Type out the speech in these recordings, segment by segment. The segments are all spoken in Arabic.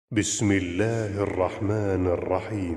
بسم الله الرحمن الرحيم.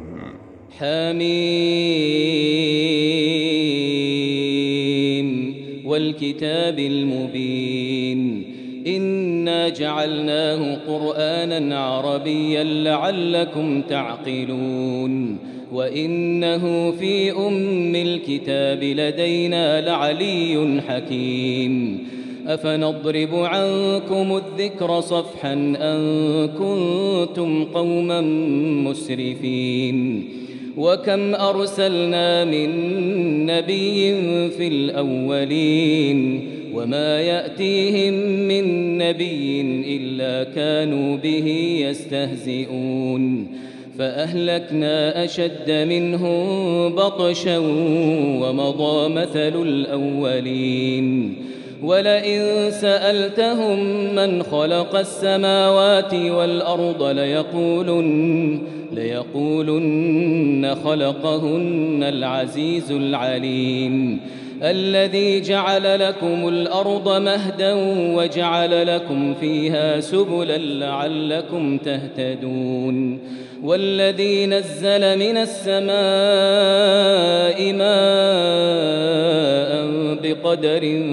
حميم والكتاب المبين إنا جعلناه قرآنا عربيا لعلكم تعقلون وإنه في أم الكتاب لدينا لعلي حكيم أفنضرب عنكم الذكر صفحا أن كنتم قوما مسرفين وكم أرسلنا من نبي في الأولين وما يأتيهم من نبي إلا كانوا به يستهزئون فأهلكنا أشد منهم بطشا ومضى مثل الأولين ولئن سألتهم من خلق السماوات والأرض ليقولن خلقهن العزيز العليم الذي جعل لكم الأرض مهدا وجعل لكم فيها سبلا لعلكم تهتدون والذي نزل من السماء ماء بقدر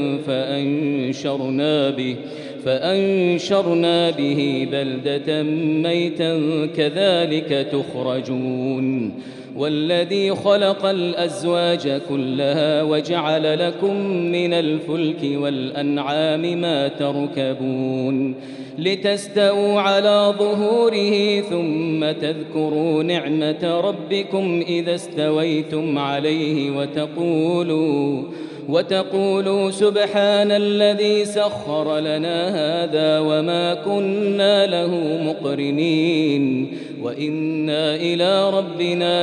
فأنشرنا به بلدة ميتا كذلك تخرجون والذي خلق الأزواج كلها وجعل لكم من الفلك والأنعام ما تركبون لتستووا على ظهوره ثم تذكروا نعمة ربكم إذا استويتم عليه وتقولوا سبحان الذي سخر لنا هذا وما كنا له مقرنين وإنا إلى ربنا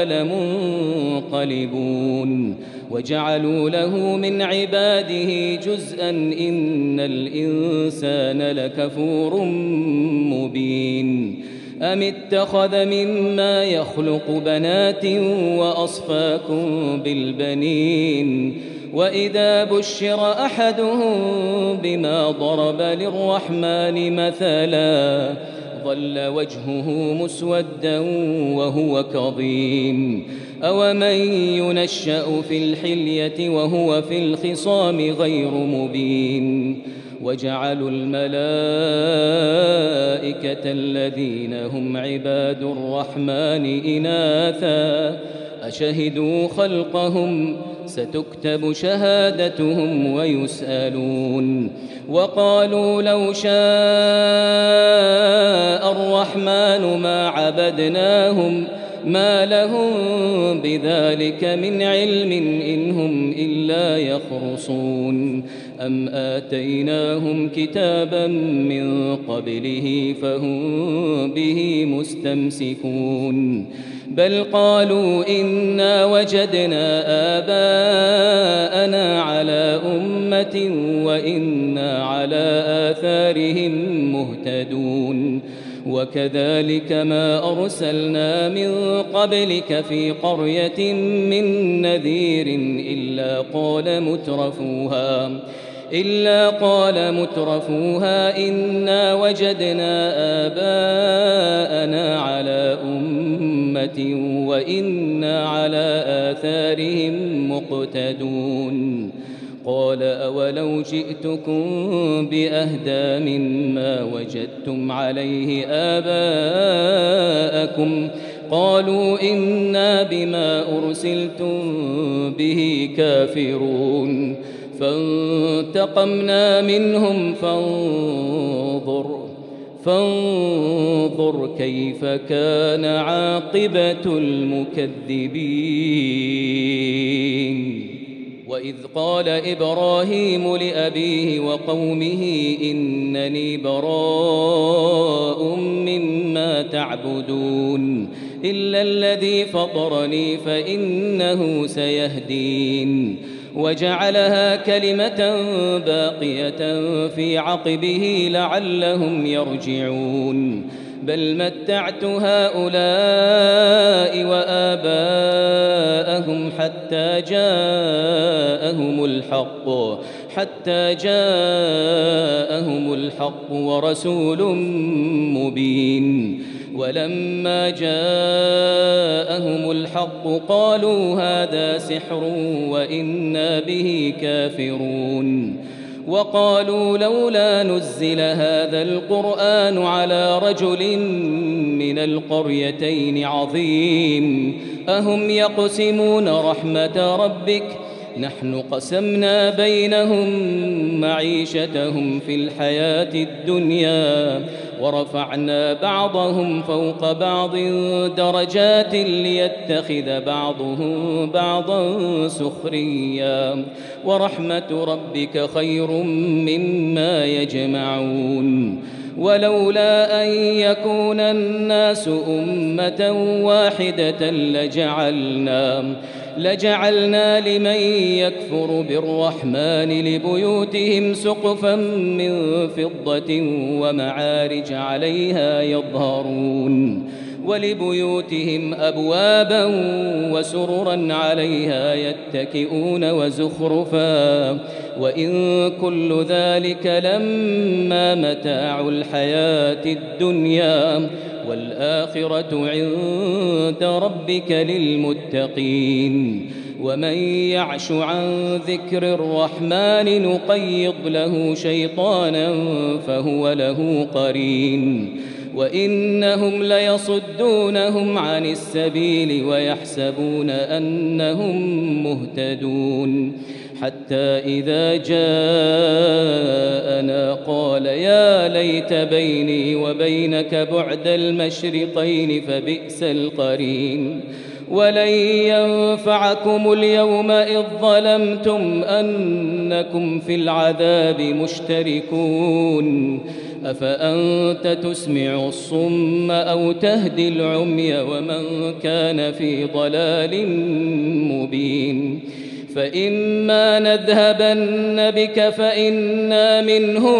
لمنقلبون وجعلوا له من عباده جزءا إن الإنسان لكفور مبين أم اتخذ مما يخلق بنات وأصفاكم بالبنين وإذا بشر أحدهم بما ضرب للرحمن مثلا ظل وجهه مسودا وهو كظيم أومن ينشأ في الحلية وهو في الخصام غير مبين وجعلوا الملائكة الذين هم عباد الرحمن إناثا أشهدوا خلقهم ستكتب شهادتهم ويسألون وقالوا لو شاء الرحمن ما عبدناهم ما لهم بذلك من علم إن هم إلا يخرصون أم آتيناهم كتابا من قبله فهم به مستمسكون بل قالوا إنا وجدنا آباءنا على أمة وإنا على آثارهم مهتدون وكذلك ما أرسلنا من قبلك في قرية من نذير إلا قال مترفوها إنا وجدنا آباءنا على أمة وإنا على آثارهم مقتدون قال أولو جئتكم بأهدى مما وجدتم عليه آباءكم قالوا إنا بما أرسلتم به كافرون فانتقمنا منهم فانظر كيف كان عاقبة المكذبين وإذ قال إبراهيم لأبيه وقومه إنني براء مما تعبدون إلا الذي فطرني فإنه سيهدين وجعلها كلمة باقية في عقبه لعلهم يرجعون بل متعت هؤلاء وآباءهم حتى جاءهم الحق ورسول مبين ولما جاءهم الحق قالوا هذا سحر وإنا به كافرون وقالوا لولا نزل هذا القرآن على رجل من القريتين عظيم أهم يقسمون رحمة ربك نحن قسمنا بينهم معيشتهم في الحياة الدنيا ورفعنا بعضهم فوق بعض درجات ليتخذ بعضهم بعضا سخريا ورحمة ربك خير مما يجمعون ولولا أن يكون الناس أمة واحدة لجعلنا لمن يكفر بالرحمن لبيوتهم سقفا من فضة ومعارج عليها يظهرون ولبيوتهم أبوابا وسررا عليها يتكئون وزخرفا وإن كل ذلك لما متاع الحياة الدنيا والآخرة عند ربك للمتقين ومن يعش عن ذكر الرحمن نقيض له شيطانا فهو له قرين وإنهم ليصدونهم عن السبيل ويحسبون أنهم مهتدون حتى إذا جاءنا قال يا ليت بيني وبينك بعد المشرقين فبئس القرين ولن ينفعكم اليوم إذ ظلمتم أنكم في العذاب مشتركون أفأنت تسمع الصم أو تهدي العمي ومن كان في ضلال مبين فإما نذهبن بك فإنا منهم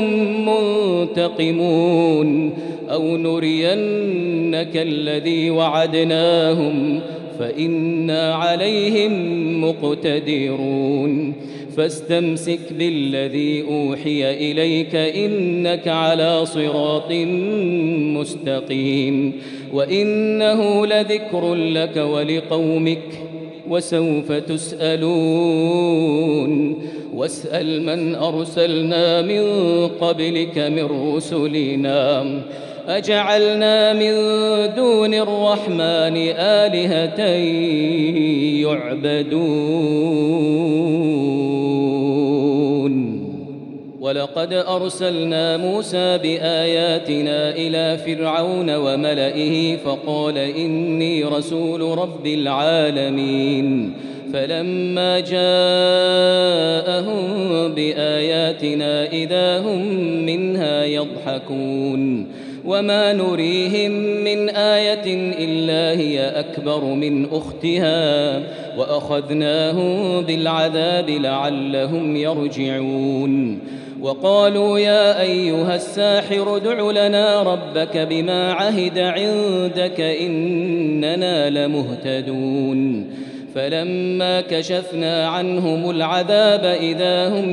منتقمون أو نرينك الذي وعدناهم فإنا عليهم مقتدرون فاستمسك بالذي أوحي إليك إنك على صراط مستقيم وإنه لذكر لك ولقومك وسوف تسألون واسأل من أرسلنا من قبلك من رسلنا أجعلنا من دون الرحمن آلهة يعبدون ولقد أرسلنا موسى بآياتنا إلى فرعون وملئه فقال إني رسول رب العالمين فلما جاءهم بآياتنا إذا هم منها يضحكون وما نريهم من آية إلا هي أكبر من أختها وأخذناهم بالعذاب لعلهم يرجعون وقالوا يا أيها الساحر ادع لنا ربك بما عهد عندك إننا لمهتدون فلما كشفنا عنهم العذاب إذا هم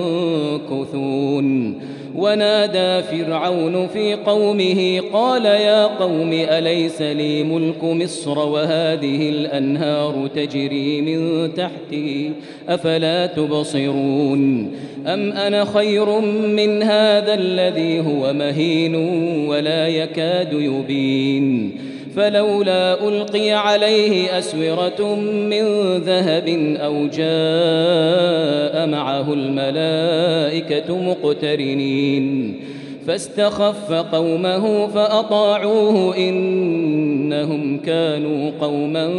ينكثون ونادى فرعون في قومه قال يا قوم أليس لي ملك مصر وهذه الأنهار تجري من تحتي أفلا تبصرون أم أنا خير من هذا الذي هو مهين ولا يكاد يبين فلولا ألقي عليه أسورة من ذهب أو جاء معه الملائكة مقترنين فاستخف قومه فأطاعوه إنهم كانوا قوما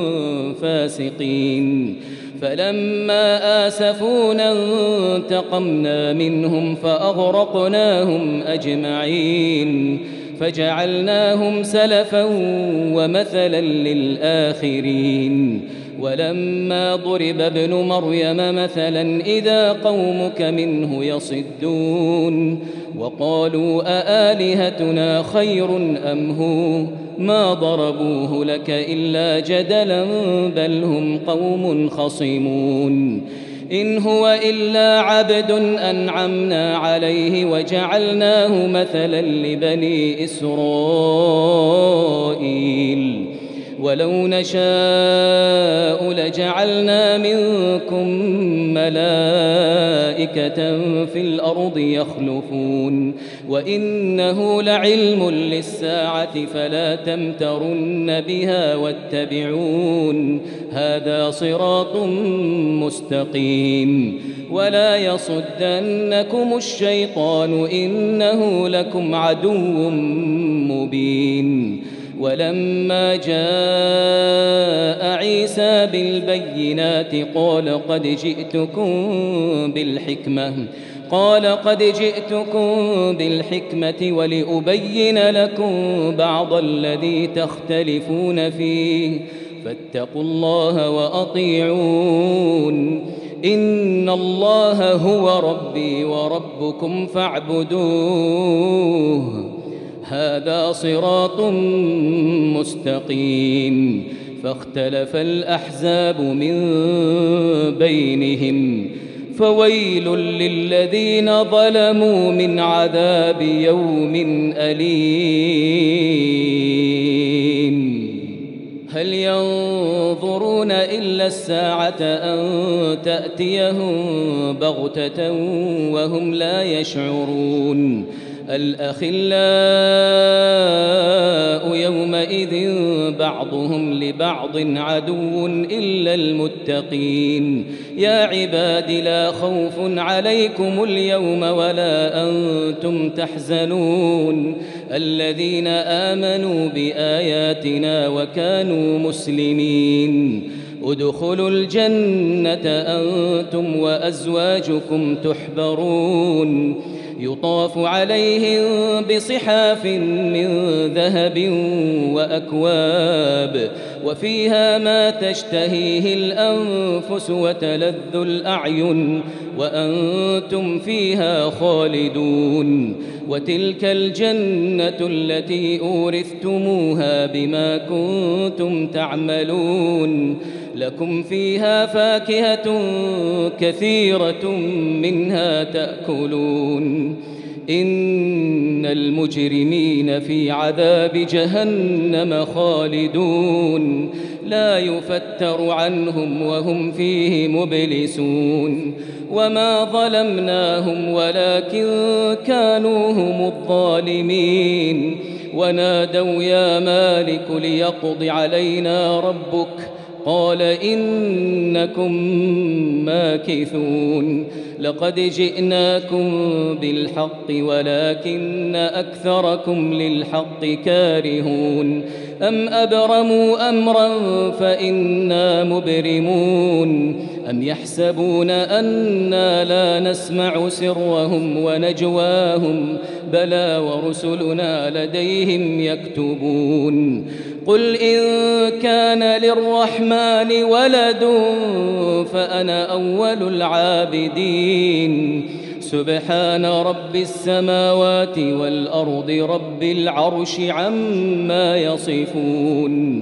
فاسقين فلما آسفونا انتقمنا منهم فأغرقناهم أجمعين فجعلناهم سلفا ومثلا للآخرين ولما ضرب ابن مريم مثلا إذا قومك منه يصدون وقالوا أآلهتنا خير أم هو ما ضربوه لك إلا جدلا بل هم قوم خصمون إن هو إلا عبد أنعمنا عليه وجعلناه مثلا لبني إسرائيل ولو نشاء لجعلنا منكم ملائكة في الأرض يخلفون وإنه لعلم للساعة فلا تمترن بها واتبعون هذا صراط مستقيم ولا يصدنكم الشيطان إنه لكم عدو مبين ولما جاء عيسى بالبينات قال قد جئتكم بالحكمة ولأبين لكم بعض الذي تختلفون فيه فاتقوا الله وأطيعون إن الله هو ربي وربكم فاعبدوه هذا صراط مستقيم فاختلف الأحزاب من بينهم فويل للذين ظلموا من عذاب يوم أليم هل ينظرون إلا الساعة أن تأتيهم بغتة وهم لا يشعرون الأخلاء يومئذ بعضهم لبعض عدو إلا المتقين يا عباد لا خوف عليكم اليوم ولا أنتم تحزنون الذين آمنوا بآياتنا وكانوا مسلمين ادخلوا الجنة أنتم وأزواجكم تحبرون يطاف عليهم بصحاف من ذهب وأكواب وفيها ما تشتهيه الأنفس وتلذ الأعين وأنتم فيها خالدون وتلك الجنة التي أورثتموها بما كنتم تعملون لكم فيها فاكهة كثيرة منها تأكلون إن المجرمين في عذاب جهنم خالدون لا يفتر عنهم وهم فيه مبلسون وما ظلمناهم ولكن كانوا هم الظالمين ونادوا يا مالك ليقض علينا ربك قال إنكم ماكثون لقد جئناكم بالحق ولكن أكثركم للحق كارهون أم أبرموا أمرا فإنا مبرمون أم يحسبون أنا لا نسمع سرهم ونجواهم بلى ورسلنا لديهم يكتبون قل إن كان للرحمن ولد فأنا أول العابدين سبحان رب السماوات والأرض رب العرش عما يصفون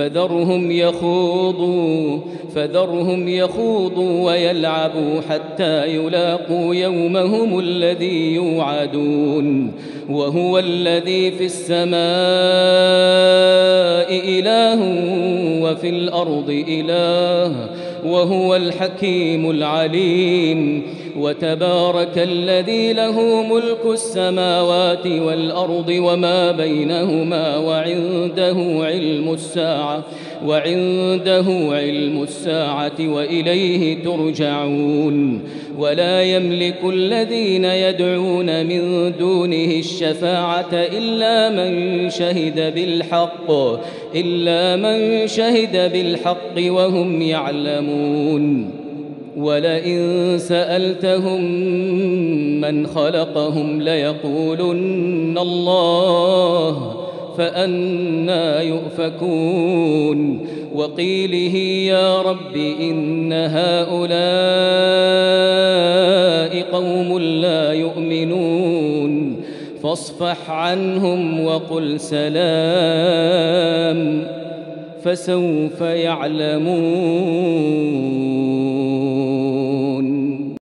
فذرهم يخوضوا ويلعبوا حتى يلاقوا يومهم الذي يوعدون وهو الذي في السماء إله وفي الأرض إله وهو الحكيم العليم وتبارك الذي له ملك السماوات والأرض وما بينهما وعنده علم الساعة وإليه ترجعون ولا يملك الذين يدعون من دونه الشفاعة إلا من شهد بالحق وهم يعلمون ولئن سألتهم من خلقهم ليقولن الله فأنى يؤفكون وقيله يا رب إن هؤلاء قوم لا يؤمنون فاصفح عنهم وقل سلام فسوف يعلمون